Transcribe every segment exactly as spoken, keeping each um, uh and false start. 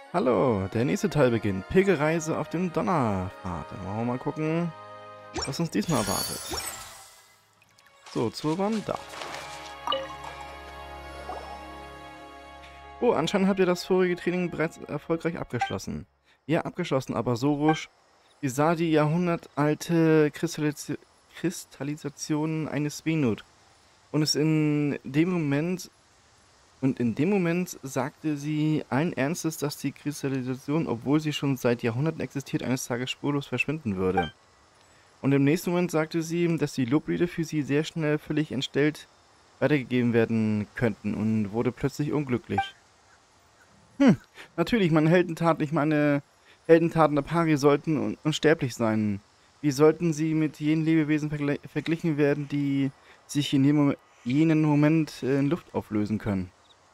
Hallo, der nächste Teil beginnt. Pilgerreise auf dem Donnerpfad. Dann wollen wir mal gucken, was uns diesmal erwartet. So, Zurban, da. Oh, anscheinend habt ihr das vorige Training bereits erfolgreich abgeschlossen. Ja, abgeschlossen, aber Sorush, wie sah die jahrhundertalte Kristallis Kristallisation eines Venut. Und es in dem Moment... Und in dem Moment sagte sie allen Ernstes, dass die Kristallisation, obwohl sie schon seit Jahrhunderten existiert, eines Tages spurlos verschwinden würde. Und im nächsten Moment sagte sie, dass die Loblieder für sie sehr schnell völlig entstellt weitergegeben werden könnten und wurde plötzlich unglücklich. Hm, natürlich, meine Heldentaten, ich meine, Heldentaten der Pari sollten un unsterblich sein. Wie sollten sie mit jenen Lebewesen vergl verglichen werden, die sich in dem jenen Moment in Luft auflösen können?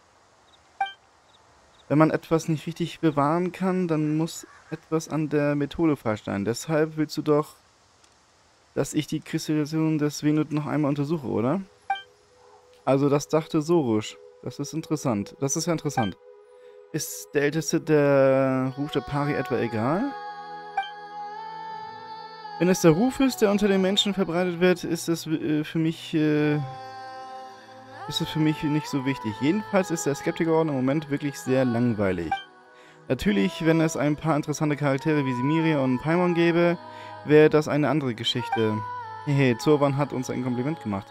Wenn man etwas nicht richtig bewahren kann, dann muss etwas an der Methode falsch sein. Deshalb willst du doch, dass ich die Kristallisation des Venut noch einmal untersuche, oder? Also das dachte Sorush. Das ist interessant. Das ist ja interessant. Ist der Älteste der Ruf der Pari etwa egal? Wenn es der Ruf ist, der unter den Menschen verbreitet wird, ist es äh, für mich... Äh, ist es für mich nicht so wichtig. Jedenfalls ist der Skeptikerorden im Moment wirklich sehr langweilig. Natürlich, wenn es ein paar interessante Charaktere wie Simiria und Paimon gäbe, wäre das eine andere Geschichte. Hehe, Zurban hat uns ein Kompliment gemacht.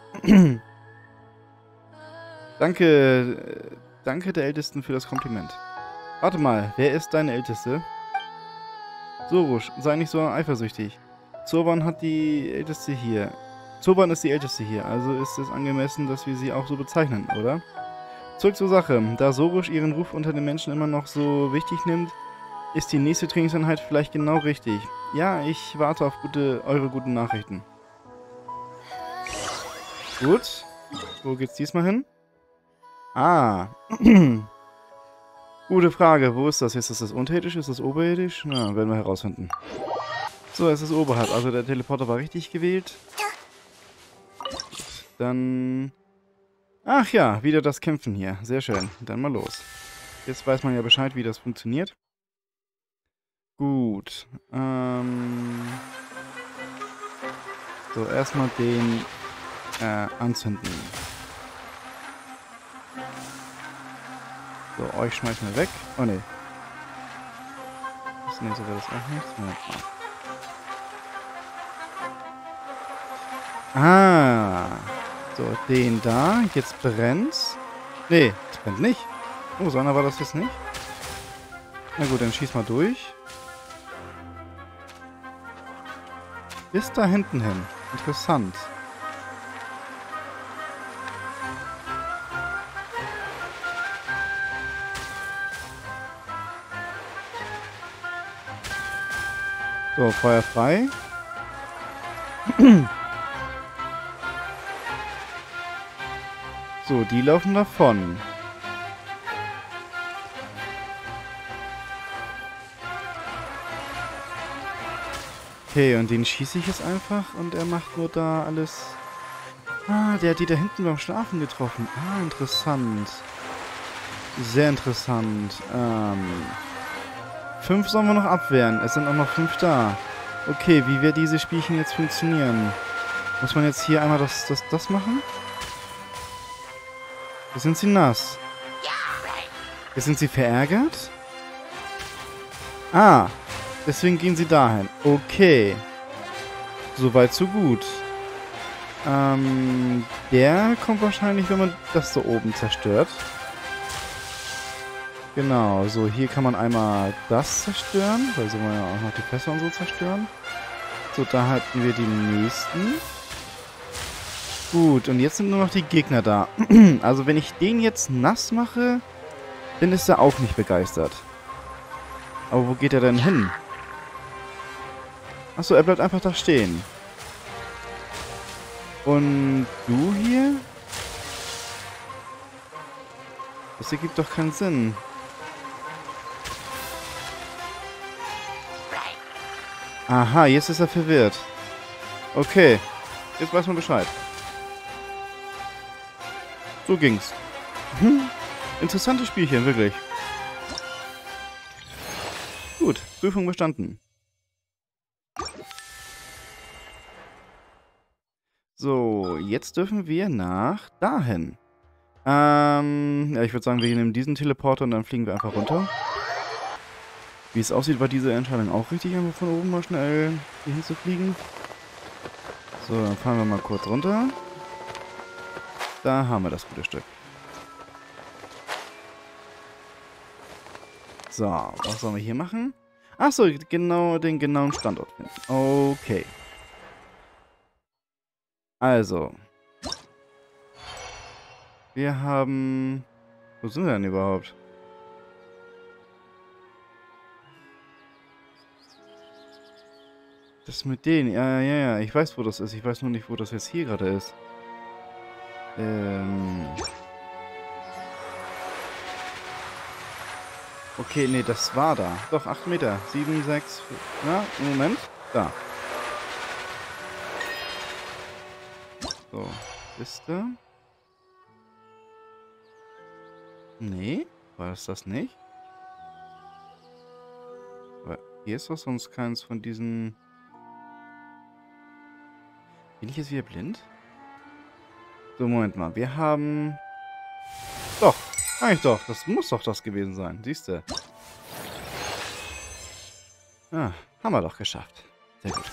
Danke, äh, danke der Ältesten für das Kompliment. Warte mal, wer ist deine Älteste? Sorush, sei nicht so eifersüchtig. Zurban hat die Älteste hier. Zurban ist die Älteste hier, also ist es angemessen, dass wir sie auch so bezeichnen, oder? Zurück zur Sache. Da Sorush ihren Ruf unter den Menschen immer noch so wichtig nimmt, ist die nächste Trainingseinheit vielleicht genau richtig. Ja, ich warte auf gute, eure guten Nachrichten. Gut. Wo geht's diesmal hin? Ah. Gute Frage. Wo ist das? Ist das das unterirdisch? Ist das oberirdisch? Na, werden wir herausfinden. So, es ist oberhalb. Also der Teleporter war richtig gewählt. Dann... Ach ja, wieder das Kämpfen hier. Sehr schön. Dann mal los. Jetzt weiß man ja Bescheid, wie das funktioniert. Gut. Ähm... So, erstmal den äh, anzünden. So, euch schmeißen wir weg. Oh ne. Das nächste wäre das auch nicht. Moment mal. Ah. So, den da. Jetzt brennt's. Nee, es brennt nicht. Oh, so einer war das jetzt nicht. Na gut, dann schieß mal durch. Bis da hinten hin. Interessant. So, Feuer frei. So, die laufen davon. Okay, und den schieße ich jetzt einfach und er macht nur da alles... Ah, der hat die da hinten beim Schlafen getroffen. Ah, interessant. Sehr interessant. Ähm... Fünf sollen wir noch abwehren. Es sind auch noch fünf da. Okay, wie wird dieses Spielchen jetzt funktionieren? Muss man jetzt hier einmal das, das, das machen? Jetzt sind sie nass. Jetzt sind sie verärgert? Ah, deswegen gehen sie dahin. Okay. Soweit, so gut. Ähm, der kommt wahrscheinlich, wenn man das da oben zerstört. Genau, so hier kann man einmal das zerstören, weil so wollen wir ja auch noch die Fässer und so zerstören. So, da hatten wir die nächsten. Gut, und jetzt sind nur noch die Gegner da. Also wenn ich den jetzt nass mache, dann ist er auch nicht begeistert. Aber wo geht er denn hin? Achso, er bleibt einfach da stehen. Und du hier? Das ergibt doch keinen Sinn. Aha, jetzt ist er verwirrt. Okay, jetzt weiß man Bescheid. So ging's. Hm. Interessantes Spielchen, wirklich. Gut, Prüfung bestanden. So, jetzt dürfen wir nach dahin. Ähm, ja, ich würde sagen, wir nehmen diesen Teleporter und dann fliegen wir einfach runter. Wie es aussieht, war diese Entscheidung auch richtig, einfach von oben mal schnell hier hinzufliegen. So, dann fahren wir mal kurz runter. Da haben wir das gute Stück. So, was sollen wir hier machen? Achso, genau den genauen Standort finden. Okay. Also. Wir haben... Wo sind wir denn überhaupt? Das mit denen, ja, ja, ja, ich weiß, wo das ist. Ich weiß nur nicht, wo das jetzt hier gerade ist. Ähm... Okay, nee, das war da. Doch, acht Meter. sieben, sechs... Na, Moment. Da. So, Liste. Nee, war das das nicht? Aber hier ist doch sonst keins von diesen... Bin ich jetzt wieder blind? So, Moment mal. Wir haben... Doch, eigentlich doch. Das muss doch das gewesen sein. Siehst du? Ah, haben wir doch geschafft. Sehr gut.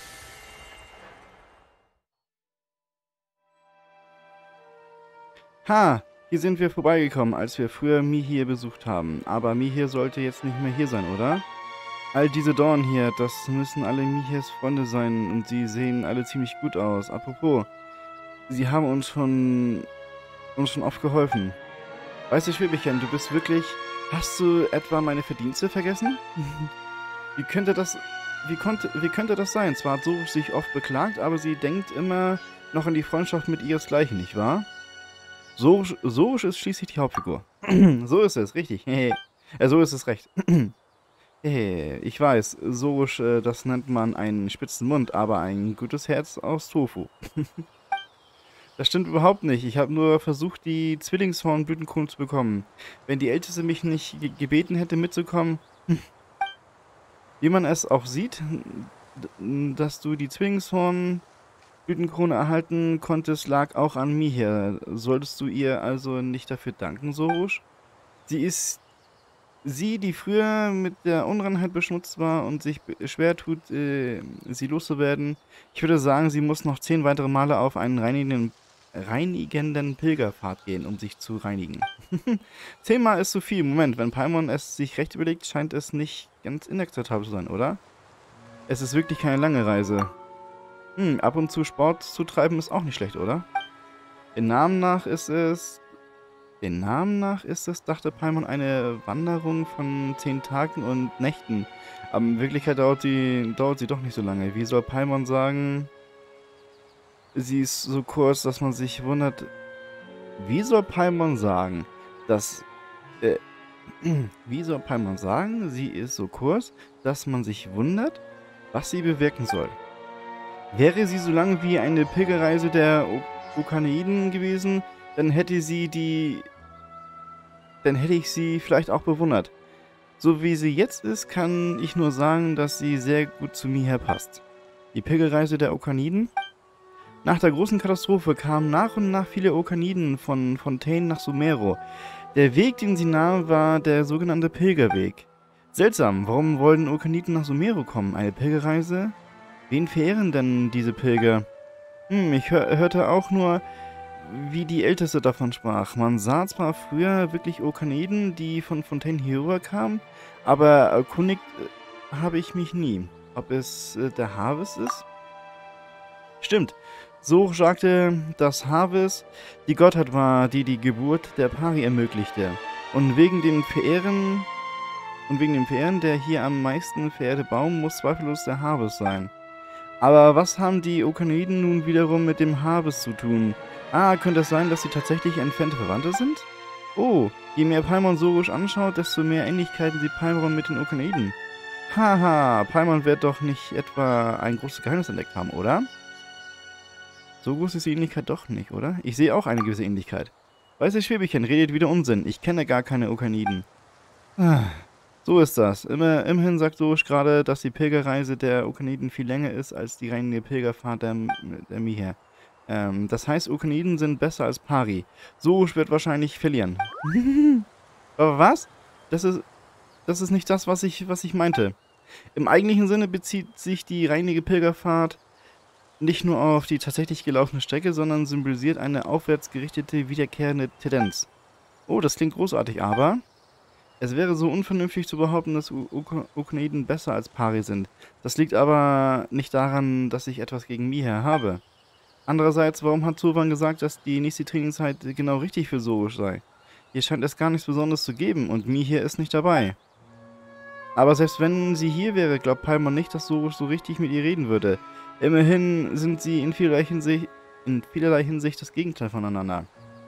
Ha! Hier sind wir vorbeigekommen, als wir früher Mihir besucht haben. Aber Mihir sollte jetzt nicht mehr hier sein, oder? All diese Dornen hier, das müssen alle Mihirs Freunde sein und sie sehen alle ziemlich gut aus. Apropos, sie haben uns schon, uns schon oft geholfen. Weißt du, Schwäbchen, du bist wirklich... Hast du etwa meine Verdienste vergessen? Wie könnte das... Wie konnte, wie könnte das sein? Zwar hat Sorush sich oft beklagt, aber sie denkt immer noch an die Freundschaft mit ihresgleichen, nicht wahr? Sorush, Sorush ist schließlich die Hauptfigur. So ist es, richtig. äh, so ist es recht. Ich weiß, Sorush, äh, das nennt man einen spitzen Mund, aber ein gutes Herz aus Tofu. Das stimmt überhaupt nicht. Ich habe nur versucht, die Zwillingshornblütenkrone zu bekommen. Wenn die Älteste mich nicht ge gebeten hätte, mitzukommen... Wie man es auch sieht, dass du die Zwillingshornblütenkrone erhalten konntest, lag auch an Mihir. Solltest du ihr also nicht dafür danken, Sorush? Sie ist... Sie, die früher mit der Unreinheit beschmutzt war und sich schwer tut, äh, sie loszuwerden. Ich würde sagen, sie muss noch zehn weitere Male auf einen reinigenden, reinigenden Pilgerpfad gehen, um sich zu reinigen. Zehnmal ist zu viel. Moment, wenn Paimon es sich recht überlegt, scheint es nicht ganz inakzeptabel zu sein, oder? Es ist wirklich keine lange Reise. Hm, ab und zu Sport zu treiben ist auch nicht schlecht, oder? Den Namen nach ist es... Den Namen nach ist es, dachte Paimon, eine Wanderung von zehn Tagen und Nächten. Aber in Wirklichkeit dauert sie, dauert sie doch nicht so lange. Wie soll Paimon sagen, sie ist so kurz, dass man sich wundert... Wie soll Paimon sagen, dass... Äh, wie soll Paimon sagen, sie ist so kurz, dass man sich wundert, was sie bewirken soll? Wäre sie so lang wie eine Pilgerreise der Okaneiden gewesen, dann hätte sie die... Dann hätte ich sie vielleicht auch bewundert. So wie sie jetzt ist, kann ich nur sagen, dass sie sehr gut zu mir passt. Die Pilgerreise der Okaniden? Nach der großen Katastrophe kamen nach und nach viele Okaniden von Fontaine nach Sumero. Der Weg, den sie nahm, war der sogenannte Pilgerweg. Seltsam, warum wollen Okaniden nach Sumero kommen? Eine Pilgerreise? Wen verehren denn diese Pilger? Hm, ich hör, hörte auch nur... wie die Älteste davon sprach. Man sah zwar früher wirklich Okaniden, die von Fontaine hierüber kamen, aber erkundigt äh, habe ich mich nie. Ob es äh, der Harvest ist? Stimmt. So sagte, dass Harvest die Gottheit war, die die Geburt der Pari ermöglichte. Und wegen dem Verehren, und wegen dem Verehren der hier am meisten verehrte Baum muss zweifellos der Harvest sein. Aber was haben die Okaniden nun wiederum mit dem Harvest zu tun? Ah, könnte es sein, dass sie tatsächlich entfernte Verwandte sind? Oh, je mehr Paimon Sorush anschaut, desto mehr Ähnlichkeiten sieht Paimon mit den Okaniden. Haha, Paimon wird doch nicht etwa ein großes Geheimnis entdeckt haben, oder? So groß ist die Ähnlichkeit doch nicht, oder? Ich sehe auch eine gewisse Ähnlichkeit. Weißt du, Schwäbchen redet wieder Unsinn. Ich kenne gar keine Okaniden. Ah. So ist das. Immer, immerhin sagt Sorush gerade, dass die Pilgerreise der Okaniden viel länger ist als die reine Pilgerfahrt der, der Miher. Ähm, das heißt, Okaniden sind besser als Pari. Sorush wird wahrscheinlich verlieren. Aber was? Das ist, das ist nicht das, was ich, was ich meinte. Im eigentlichen Sinne bezieht sich die reine Pilgerfahrt nicht nur auf die tatsächlich gelaufene Strecke, sondern symbolisiert eine aufwärts gerichtete, wiederkehrende Tendenz. Oh, das klingt großartig, aber es wäre so unvernünftig zu behaupten, dass Okaniden besser als Pari sind. Das liegt aber nicht daran, dass ich etwas gegen Miher habe. Andererseits, warum hat Zovan gesagt, dass die nächste Trainingszeit genau richtig für Sorush sei? Hier scheint es gar nichts Besonderes zu geben und Miher ist nicht dabei. Aber selbst wenn sie hier wäre, glaubt Palmer nicht, dass Sorush so richtig mit ihr reden würde. Immerhin sind sie in vielerlei Hinsicht, in vielerlei Hinsicht das Gegenteil voneinander.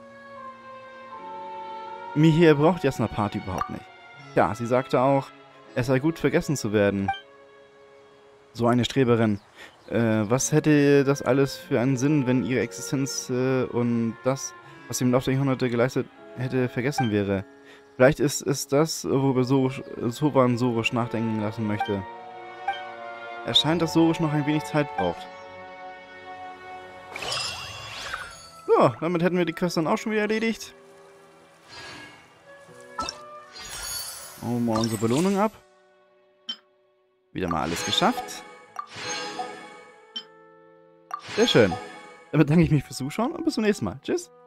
Miher braucht Jasnapati überhaupt nicht. Ja, sie sagte auch, es sei gut, vergessen zu werden. So eine Streberin. Äh, was hätte das alles für einen Sinn, wenn ihre Existenz äh, und das, was sie im Laufe der Jahrhunderte geleistet hätte, vergessen wäre? Vielleicht ist es das, worüber Zovan Sorush nachdenken lassen möchte. Es scheint, dass Sorush noch ein wenig Zeit braucht. So, damit hätten wir die Quest dann auch schon wieder erledigt. Holen wir unsere Belohnung ab. Wieder mal alles geschafft. Sehr schön. Dann bedanke ich mich fürs Zuschauen und bis zum nächsten Mal. Tschüss.